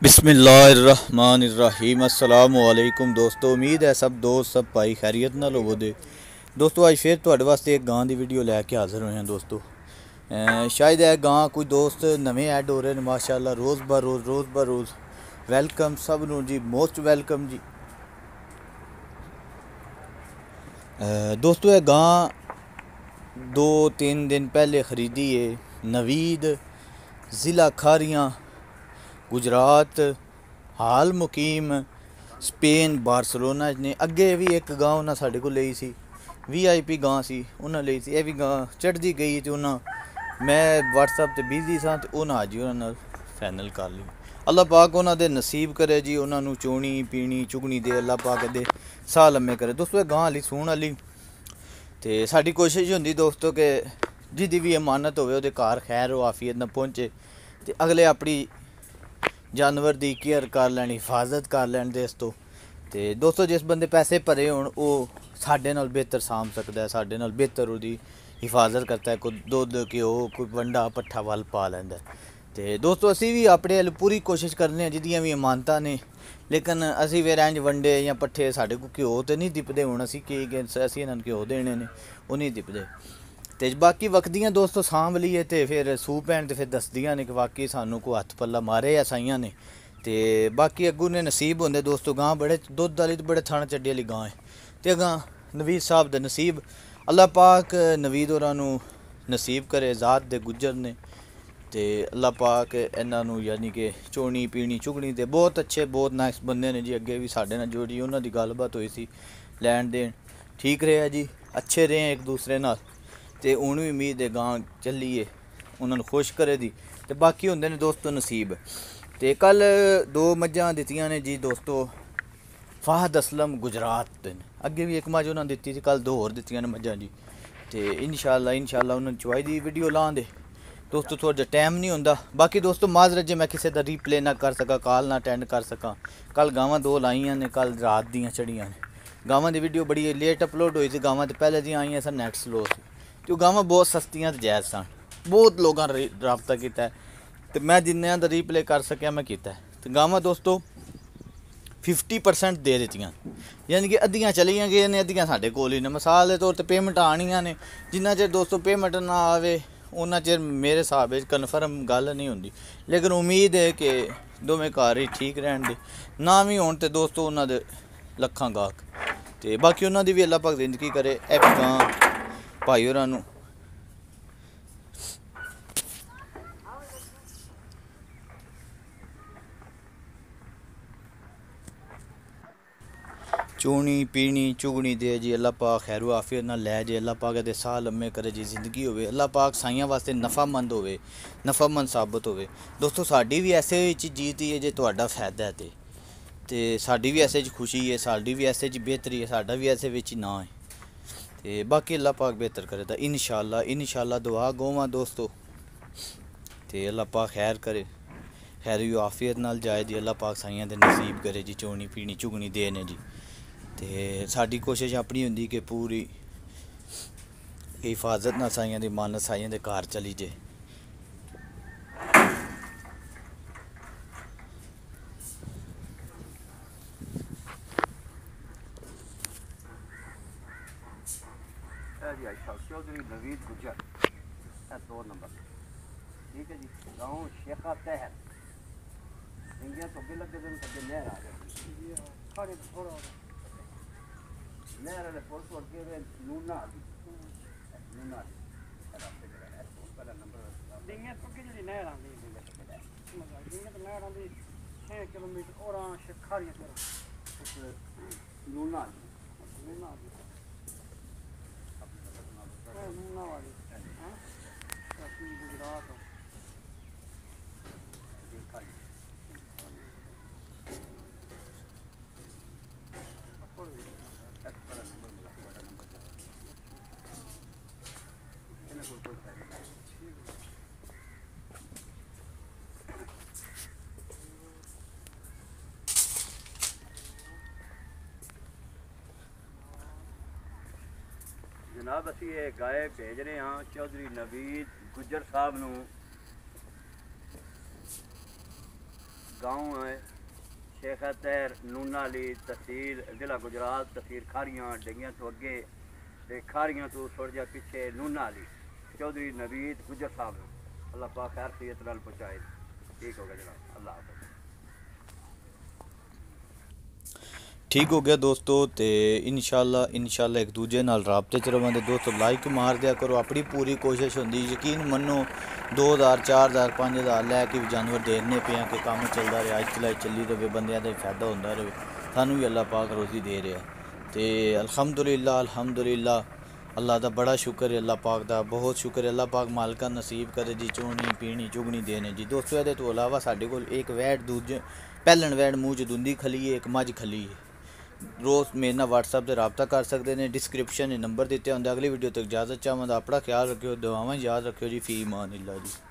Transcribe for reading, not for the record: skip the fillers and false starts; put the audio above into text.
बिस्मिल्लाहिर्रहमानिर्रहीम अस्सलामुअलैकुम दोस्तों, उम्मीद है सब दोस्त सब भाई खैरियत नाल होवोगे। दोस्तों अज फिर तुहाडे वास्ते एक गां दी वीडियो लैके हाज़र होए हैं दोस्तों। शायद है गां कोई दोस्त नवे ऐड हो रहे हैं माशाअल्लाह, रोज़ ब रोज़ वेलकम सब नूं जी, मोस्ट वेलकम जी। दोस्तों ये गां 2-3 दिन पहले ख़रीदी है, नवीद ज़िला खारियां गुजरात, हाल मुकीम स्पेन बार्सलोना ने। अगे भी एक गां उन्हें साढ़े को ली सी, VIP गां सी उन्हें ली सी। यह भी गां चढ़ती गई तो उन्हें मैं WhatsApp ते बिजी सा तो उन्हें अज उन्होंने फाइनल कर ली। अल्लाह पाक उन्होंने नसीब करे जी, उन्होंने चोनी पीनी चुगनी दे, अल्लाह पाक दे साह लम्मे करे। दोस्तों गां आली सूण आली तो साड़ी कोशिश होंगी दोस्तों कि जिदी भी अमानत होवे उहदे घर खैर आफियत न पहुँचे तो अगले अपनी जानवर की केयर कर लैन, हिफाजत कर लैन देस तो दोस्तों जिस बंदे पैसे भरे हो साढ़े नाल बेहतर सामभ सकता है, साढ़े नाल बेहतर उसकी हिफाजत करता है। कोई दुध घ्यो कोई वंडा पट्ठा वल पा लैंदा तो दोस्तों असी भी अपने पूरी कोशिश करने जिद्दियां भी अमानत ने, लेकिन असी फिर इंज वंडे या पट्ठे साढ़े को घ्यो तो नहीं दिपदे। हुण असी की असी इन्हां नूं घ्यो देने ने वो नहीं दिपदे तो बाकी वक्दियां दोस्तों सांभ लीए तो फिर सूह भैन तो फिर दसदियां ने कि वाकई सानू को हत्थ पल्ला मारे आ साइयां ने। तो बाकी अग्गू ने नसीब होंगे दोस्तों, गां बड़े दुध वाली तो बड़े थण चड्डी वाली गां है। तो अगां नवीद साहब दे नसीब अल्लाह पाक नवीद होरां नूं नसीब करे, ज़ात दे गुजर ने तो अल्लाह पाक इन्हां नूं यानी कि चोनी पीनी चुगनी तो बहुत अच्छे बहुत नाइस बंदे ने जी। अगे भी साढ़े नाल जोड़ी उन्हां दी गलबात हुई सी, लैन देन ठीक रहा जी, अच्छे रहे एक दूसरे नाल तो हुण भी उम्मीद है गां चलीए उन्होंने खुश करे दी। तो बाकी होंदे ने दोस्तों नसीब। तो कल 2 मझां दित्तियां ने जी दोस्तों फाहद असलम गुजरात दे, अगे भी एक मझ उन्होंने दित्ती थी, कल 2 होर दित्तियां ने मझां जी। तो इंशाअल्लाह उन्होंने चवाई दी वीडियो लां दे दोस्तों, थोड़ा जिहा टाइम नहीं होंदा। बाकी दोस्तों माजरत जे मैं किसी का रिप्ले ना कर सका, कॉल ना अटेंड कर सका। कल गावां 2 लाइयां ने, कल रात दियां चढ़ियां ने। गावां दी वीडियो बड़ी लेट अपलोड हुई थी, गावां तो पहले दियां आईयां सन, नैट स्लो सी तो गावां बहुत सस्तियां तो जायज़ सन। बहुत लोगों ने रबता किया तो मैं जिन्हों का रिप्ले कर सकिया मैं किया। तो गावां दोस्तों 50% दे दित्तियां, यानी कि अद्धियां चलियां गई ने, अद्धियां साढ़े कोल ही ने। मिसाल के तौर पर पेमेंट आनियां ने, जिन्ना चिर दोस्तों पेमेंट ना आवे उन्ना चिर मेरे हिसाब से कन्फर्म गल नहीं होंदी। लेकिन उम्मीद है कि दोवें घर ही ठीक रहन दे, ना भी होण तो दोस्तों उन्होंने लखां गाहक तो बाकी उन्होंने भी अल्लाह पाक जिंदगी करे। गां भाई होरां नूं चोनी पीनी चुगनी दे जी, अल्लाह पाक खैर आफियत नाल लै जे, अल्लाह पाक दे साह लम्मे करे जी, जिंदगी होवे अल्लाह पाक साइयां वास्ते नफ़ामंद होवे, नफ़ामंद साबित होवे। दोस्तों साड़ी भी ऐसे जीती है जे तुहाडा फायदा है तो साड़ी भी ऐसे खुशी है, साड़ी भी ऐसे बेहतरी है, साडा भी ऐसे विच ना है तो बाकी अल्लाह पाक बेहतर करे दा इंशाअल्लाह दुआ गोवां दोस्तों। तो अल्लाह पाक खैर करे, खैर आफियत नाल जाए जी, अल्लाह पाक साइयां दे नसीब करे जी, चोनी पीनी चुगनी देने जी। तो साड़ी कोशिश अपनी होंदी कि पूरी हिफाजत ना साइयां दी मानत साइयां दे घर चली जे। चौधरी नवीद गुजर 2 नंबर ठीक है जी, गाँव शेखा तहर इंडिया तो बिल लगे दिन कभी नहर आ गई थोड़े थोड़ा नहर वाले पुल छोड़ के नूना नूना पहला नंबर डिंगे तो कि जी नहर आंदी डिंगे तो नहर आंदी 6 किलोमीटर और शेखारियां करो नूना नूना नूना वाली हां गुजरात जनाब असी ये गाय भेज रहे हाँ चौधरी नवीद गुजर साहब नूं गाँव है शेख तैर नूना अली तहसील जिला गुजरात तहसील खारियां डिंगियां तो अगे ते खारियां तो थोड़ा जा पिछे नूना अली चौधरी नवीद गुजर साहब अल्लाह पाक खैर सैयद नाल पहुँचाए। ठीक हो गया जनाब, अल्लाह हाफ़िज़। ठीक हो गया दोस्तों, तो इंशाल्लाह एक दूजे नाल राबते च रवांगे दोस्तों। लाइक मार दिया करो, अपनी पूरी कोशिश होंदी, यकीन मनो 2000 4000 5000 लैके भी जानवर देने पे हैं कि काम चलता रहे, अज चलाई चली रहे, बंदियां दा फायदा होंदा रहे, सानू भी अल्लाह पाक रोज़ी दे रहा है। तो अल्हम्दुलिल्लाह अल्लाह दा बड़ा शुक्र है, अल्लाह पाक दा बहुत शुक्र है। अल्लाह पाक मालका नसीब करे जी चोनी पीनी चुगनी देने जी दोस्तों। ये तो अलावा साढ़े को एक वैड़ दूजे पैलन वैड़ मूँह च दुंदी खली है, एक मझ खली है। रोज़ मेरे नाल व्हाट्सएप से रबता कर सकते हैं, डिस्क्रिप्शन नंबर दिते होंगे। अगली वीडियो तक इजाज़त चाहवां, अपना ख्याल रखियो, दुआवां याद रखियो जी। फी मान अल्लाह जी।